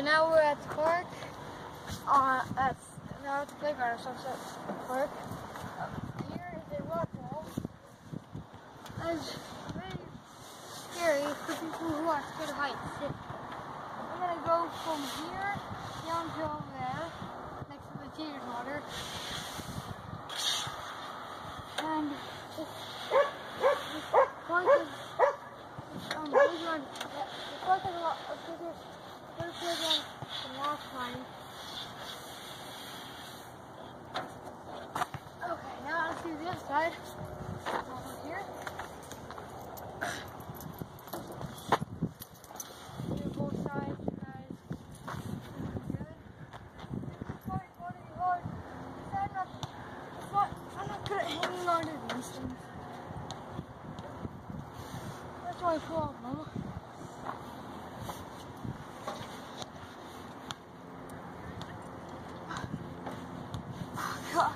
now we're at the park. Now at the playground or Sunset Park. Here is a rock wall. It's very scary for people who are scared of heights. I'm gonna go from here down to over there, next to the teeter totter. And this park is playground. The park has a lot of bigger playground than last time. Okay, now let's do the other side. Over here. Do both sides, guys. Good. This is probably going to be hard. I'm not good at hanging on to these things. That's my problem. Oh, God.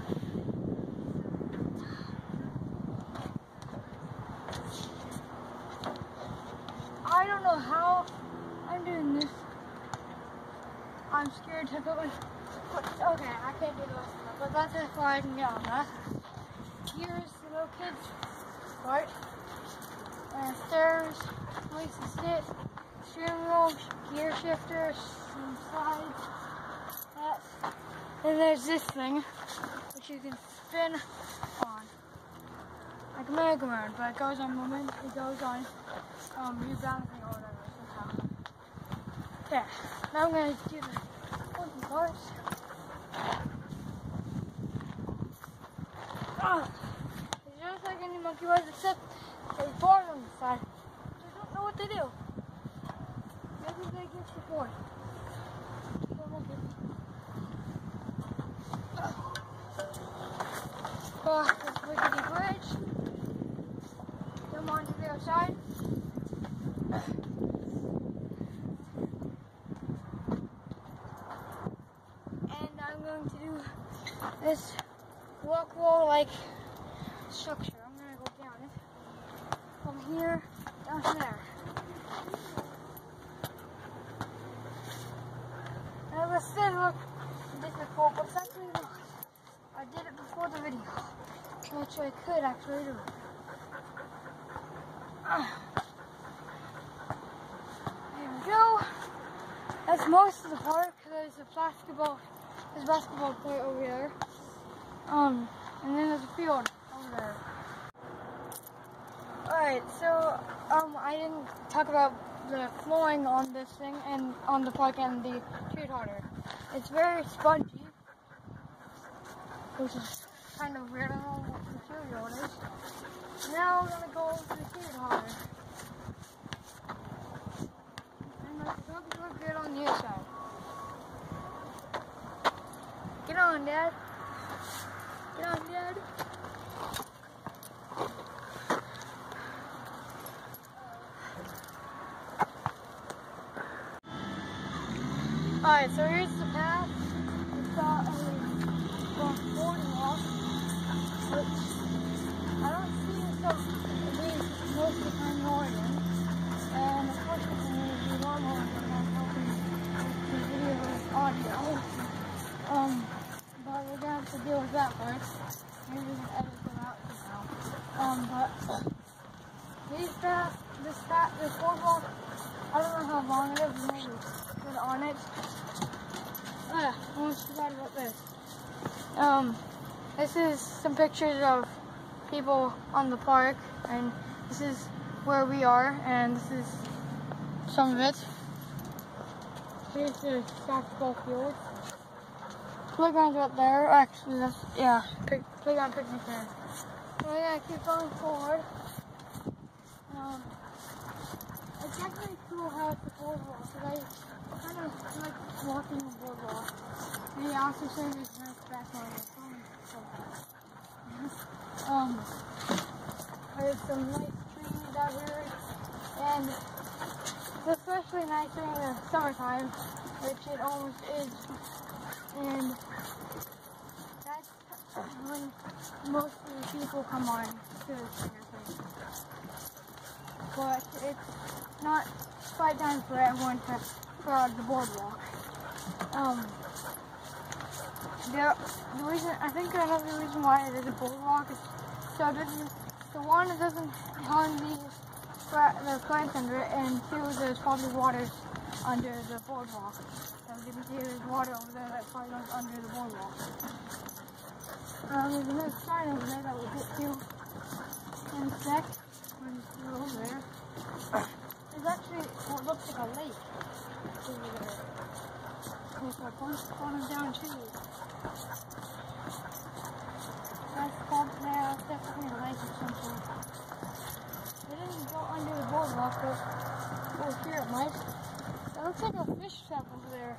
I don't know how I'm doing this. I'm scared to put my foot. Okay, I can't do the rest of it, but that's as far as I can get on that. Here's the little kids part. And stairs, place to sit, steering wheel, gear shifter, some slides. And there's this thing, which you can spin on. Like a merry-go-round, but it goes on moment, it goes on rebalancing or whatever somehow. Yeah, now I'm going to do the pointy parts. It's just like any monkey bars except they board on the side. I don't know what they do. Maybe they get the board. Cross this rickety bridge. Come on to the other side. And I'm going to do this rock wall like structure. I'm going to go down it from here down to there. Now this does look difficult, but it's actually not. I did it before the video, which I could actually do. There we go. That's most of the park. There's a basketball court over there. And then there's a field over there. Alright, so I didn't talk about the flooring on this thing and on the park and the teeter totter. It's very spongy, which is kind of weird. I don't know what material it is. Now we're gonna go to the teeter totter. And let's look good on the other side. Get on, Dad. Get on, Dad. Alright, so here's the path. It's got a boarding wall, which I don't see these most of the time in Oregon. And unfortunately, the normal I'm helping the video with audio. But we're gonna have to deal with that part. Maybe we can edit them out somehow. But this boardwalk, I don't know how long it is, maybe put it on it. I almost forgot about this. This is some pictures of people on the park, and this is where we are, and this is some of it. Here's the basketball field. Playground's right there. Actually, that's, yeah, playground picnic there. So we're gonna keep going forward. It's actually cool how it's a boardwalk, because I kind of like walking the boardwalk. And he also showed me nice background on the phone. There's some nice trees out here, and it's especially nice during the summertime, which it almost is. And that's when most of the people come on to this kind of thing. But it's not quite time for everyone to for the boardwalk. The reason, I think another reason why it is a boardwalk is so the one, it doesn't harm the plants under it, and two, there's probably water under the boardwalk. As you can see, there's water over there that probably goes under the boardwalk. There's another sign over there that we'll get to in a sec. We're over there. There's actually what looks like a lake over there. With a bunch of down trees. That's definitely a lake or something. It didn't go under the boardwalk, but over here it might. That looks like a fish trap over there.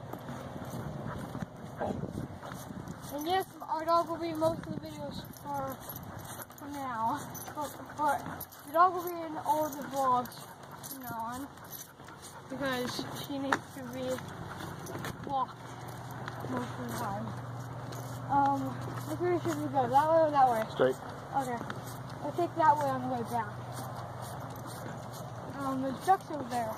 And yes, our dog will be in most of the videos for now. But the dog will be in all of the vlogs from now on. Because she needs to be walked most of the time. Which way should we go? That way or that way? Straight. Okay. I'll take that way on the way back. There's ducks over there.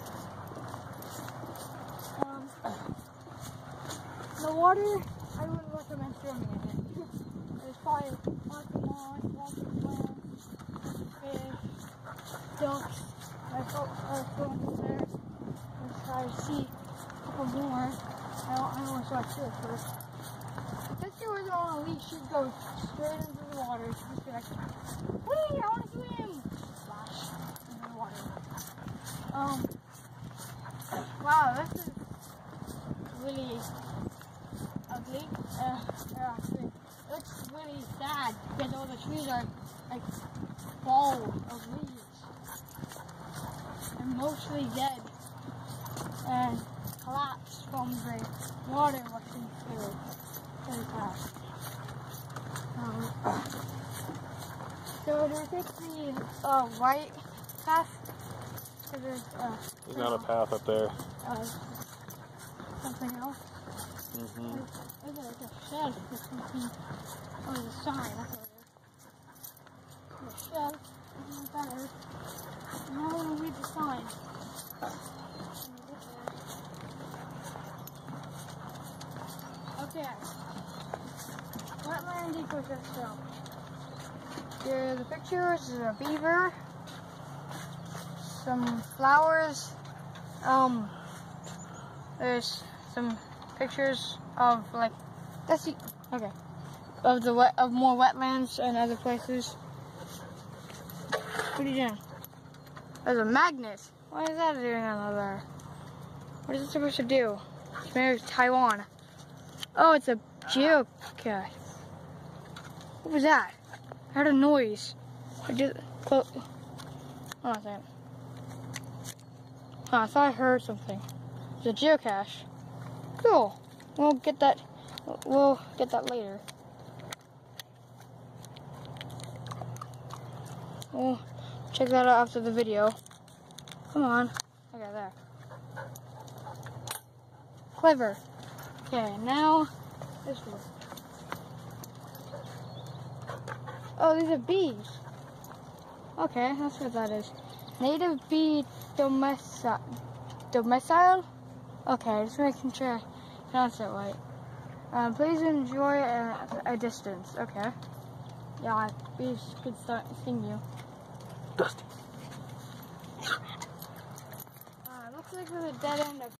The water, I wouldn't recommend swimming in it. There's probably parking lots, water plants, fish, ducks. I thought I was going in there. Let's try to see a couple more. I don't want to start to at first. If she was on a leash, she'd go straight into the water. She'd just be like, "Whee! I want to swim!" Splash into the water. Wow, this is really ugly. Actually, it looks really sad because all the trees are like full of leaves and mostly dead and collapsed from the water rushing through very fast. So do we take the right path? There's not a path up there. Something else? Mm-hmm. There's like a shed or something. Oh, there's a sign. That's what it is. A shed. I don't know what that is. Now I want to read the sign. Okay. Wetland ecosystem. Here, the picture is a beaver. Some flowers. There's some pictures of like okay, of more wetlands and other places. What are you doing? There's a magnet. What is that doing on there? What is it supposed to do? It's made of Taiwan. Oh, it's a geocache. What was that? I heard a noise. Hold on a second. Oh, I thought I heard something. It's a geocache. Cool. We'll get that later. We'll check that out after the video. Come on. Okay, there. Clever. Okay, now this one. Oh, these are bees. Okay, that's what that is. Native bee domicile. Okay, just making sure I pronounce it right. Please enjoy a distance. Okay. Yeah, bees could start sting you. Dusty. Looks like there's a dead end.